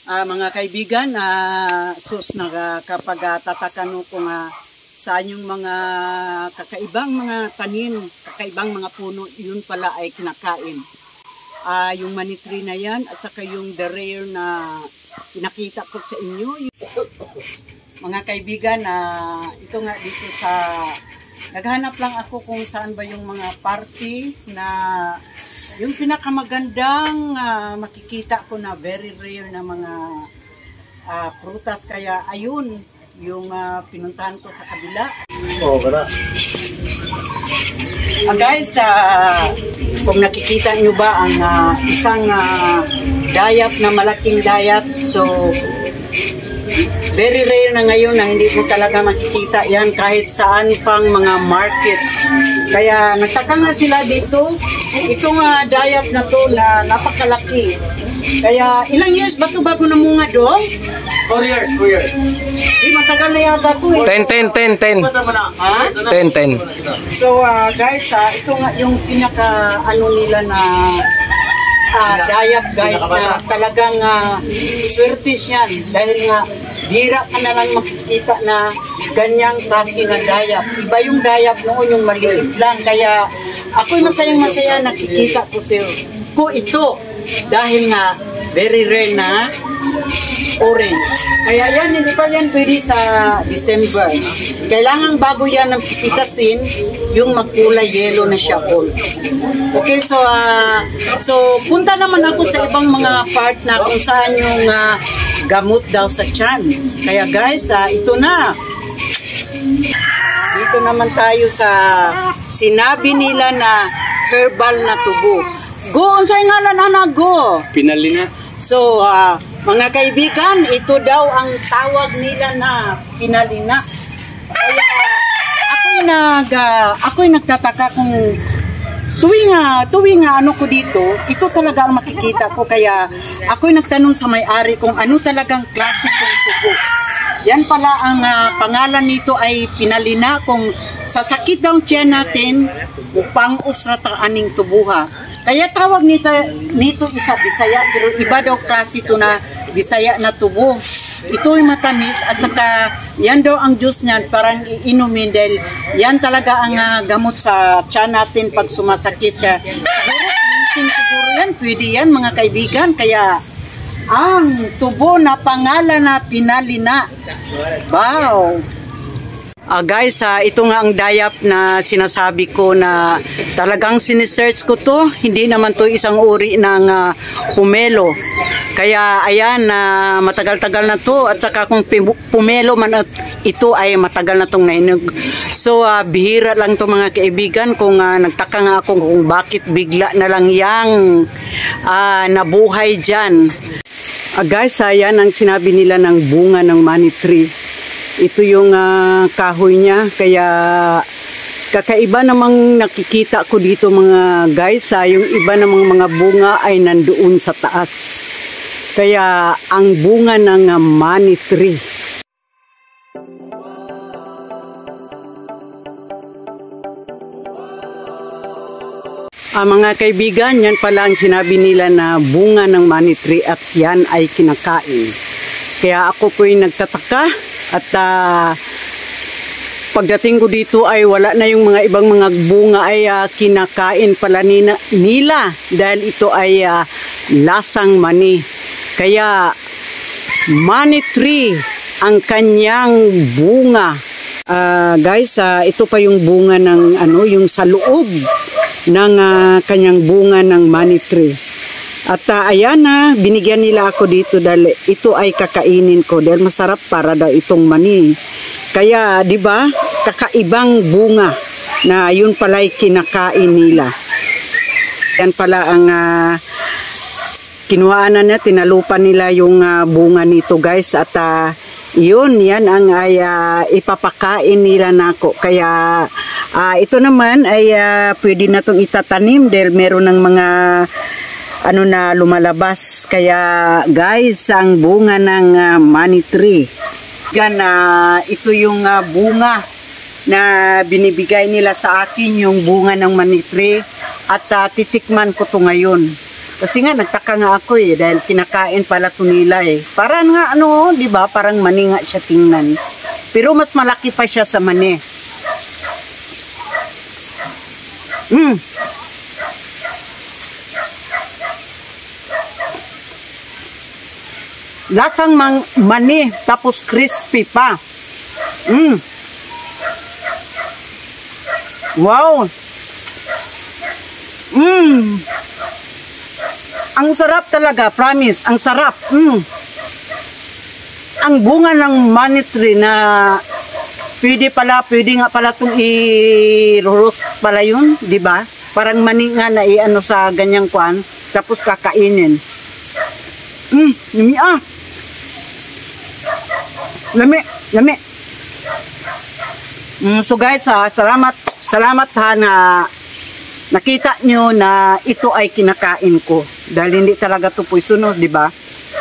Mga kaibigan, sus kapag tatakan ko nga saan yung mga kakaibang mga tanim, kakaibang mga puno, yun pala ay kinakain. Yung money tree na yan at saka yung the rare na pinakita ko sa inyo. Mga kaibigan, ito nga dito sa naghanap lang ako kung saan ba yung mga party na yung pinakamagandang makikita ko na very rare na mga prutas. Kaya ayun yung pinuntahan ko sa kabila. Oo, wala. Guys, kung nakikita nyo ba ang isang dayap na malaking dayap, so very rare na ngayon na hindi mo talaga makikita yan kahit saan pang mga market. Kaya nagtaka nga sila dito, itong dayap na to na napakalaki. Kaya ilang years ba ito bago namunga doon? 4 years, 4 years. Matagal na yata ito eh. 10. Ha? 10. So guys, ito nga yung pinaka nila na dayap guys na talagang swerte yan dahil nga bira ka na lang makikita na ganyang klase na dayap. Iba yung dayap noon, yung maliit lang. Kaya ako'y masayang-masaya nakikita ko ito dahil nga very rare na orange. Kaya yan, hindi pa yan pwede sa December. Kailangan bago yan ang pipitasin, yung makulay yellow na siya all. Okay, so punta naman ako sa ibang mga part na kung saan yung gamot daw sa tiyan. Kaya guys, ito na. Dito naman tayo sa sinabi nila na herbal na tubo. Go, unsay ngalan anak go? Pinalina. So, mga kaibigan, ito daw ang tawag nila na pinalina. Kaya ako'y nagtataka kung tuwing ano ko dito, ito talaga ang makikita ko. Kaya ako'y nagtanong sa may-ari kung ano talagang klase kong tubo. Yan pala ang pangalan nito ay pinalina. Kung sasakit daw tiyan natin, upang usrata aning tubuha. Kaya tawag nito isa Bisaya, pero iba daw klase ito na Bisaya na tubo. Ito ay matamis at saka yan daw ang juice niyan, parang iinumin dahil yan talaga ang gamot sa tiyan natin pag sumasakit ka. Siguro yan, pwede yan mga kaibigan. Kaya ang tubo na pangalan na pinalina. Wow! Guys, ito nga ang dayap na sinasabi ko na talagang sinesearch ko to. Hindi naman to isang uri ng pumelo. Kaya ayan, matagal-tagal na to. At saka kung pumelo man ito ay matagal na tong nainog. So bihira lang to mga kaibigan. Kung nagtaka nga ako kung bakit bigla na lang yang nabuhay dyan. Guys, ayan ang sinabi nila ng bunga ng money tree. Ito yung kahoy niya, kaya kakaiba namang nakikita ko dito mga guys. Yung iba namang mga bunga ay nandoon sa taas. Kaya ang bunga ng money tree. Mga kaibigan, yan pala ang sinabi nila na bunga ng money tree at yan ay kinakain. Kaya ako po'y nagtataka. At pagdating ko dito ay wala na yung mga ibang mga bunga ay kinakain pala nila dahil ito ay lasang mani. Kaya money tree ang kanyang bunga. Guys, ito pa yung bunga ng yung sa loob ng kanyang bunga ng money tree. At ayan na, binigyan nila ako dito dahil ito ay kakainin ko dahil masarap para daw itong mani. Kaya, di ba, kakaibang bunga na yun pala ay kinakain nila. Yan pala ang kinuhaan na tinalupan nila yung bunga nito guys. At yan ang ipapakain nila nako. Kaya ito naman ay pwede na itong itatanim dahil meron ng mga na lumalabas. Kaya guys, ang bunga ng money tree. Ito yung bunga na binibigay nila sa akin, yung bunga ng money tree. At titikman ko to ngayon. Kasi nga nagtaka nga ako dahil kinakain pala to nila Parang nga di ba? Parang mani nga siya tingnan. Pero mas malaki pa siya sa mani. Lasang mani tapos crispy pa. Wow. Ang sarap talaga, promise. Ang sarap. Ang bunga ng money tree na pwede nga pala itong i-roast pala yun, di ba? Parang mani nga na sa ganyang kwan, tapos kakainin. Lami Lami. So guys, salamat na nakita nyo na ito ay kinakain ko. Dahil hindi talaga ito poisonous, di ba?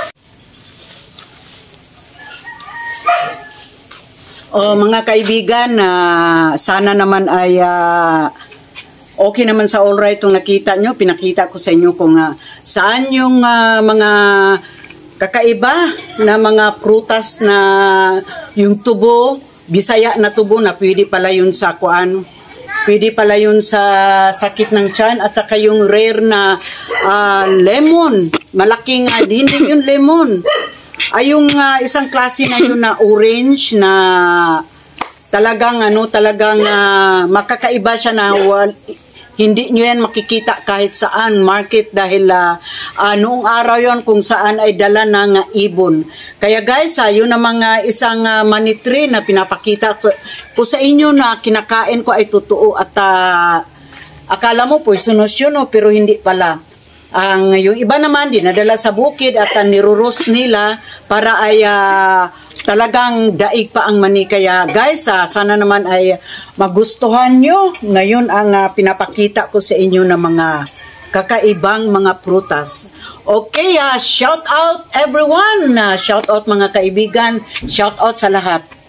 Mga kaibigan, sana naman ay okay naman sa all right itong nakita nyo. Pinakita ko sa inyo kung saan yung mga kakaiba na mga prutas na yung tubo, Bisaya na tubo na pwede pala yun sa kuan. Pwede pala yun sa sakit ng tiyan at saka yung rare na lemon. Malaking hindi yung lemon. Ay yung isang klase na yun na orange na talagang makakaiba siya na hindi nyo yan makikita kahit saan market dahil noong araw yon kung saan ay dala ng ibon. Kaya guys, yun na mga isang money tree na pinapakita ko sa inyo na kinakain ko ay totoo at akala mo poisonous yun pero hindi pala. Yung iba naman dinadala sa bukid at niruroast nila para ay talagang daig pa ang mani. Kaya guys, sana naman ay magustuhan nyo. Ngayon ang pinapakita ko sa inyo ng mga kakaibang mga prutas. Okay, shout out everyone. Shout out mga kaibigan. Shout out sa lahat.